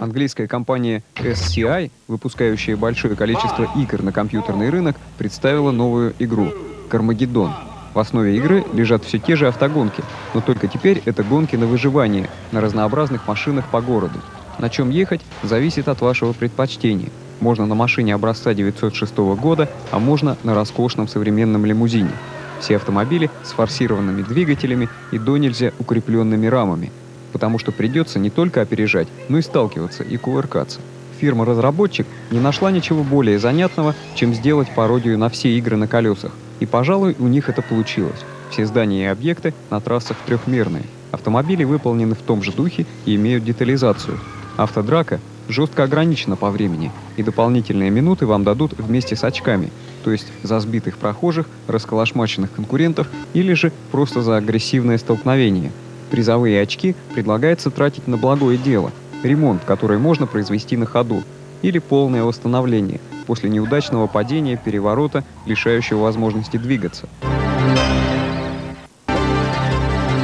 Английская компания SCI, выпускающая большое количество игр на компьютерный рынок, представила новую игру «Кармагеддон». В основе игры лежат все те же автогонки, но только теперь это гонки на выживание на разнообразных машинах по городу. На чем ехать, зависит от вашего предпочтения. Можно на машине образца 906 года, а можно на роскошном современном лимузине. Все автомобили с форсированными двигателями и до нельзя укрепленными рамами, потому что придется не только опережать, но и сталкиваться и кувыркаться. Фирма-разработчик не нашла ничего более занятного, чем сделать пародию на все игры на колесах. И, пожалуй, у них это получилось. Все здания и объекты на трассах трехмерные. Автомобили выполнены в том же духе и имеют детализацию. Автодрака жестко ограничена по времени, и дополнительные минуты вам дадут вместе с очками, то есть за сбитых прохожих, расколошмаченных конкурентов или же просто за агрессивное столкновение. Призовые очки предлагается тратить на благое дело – ремонт, который можно произвести на ходу, или полное восстановление после неудачного падения, переворота, лишающего возможности двигаться.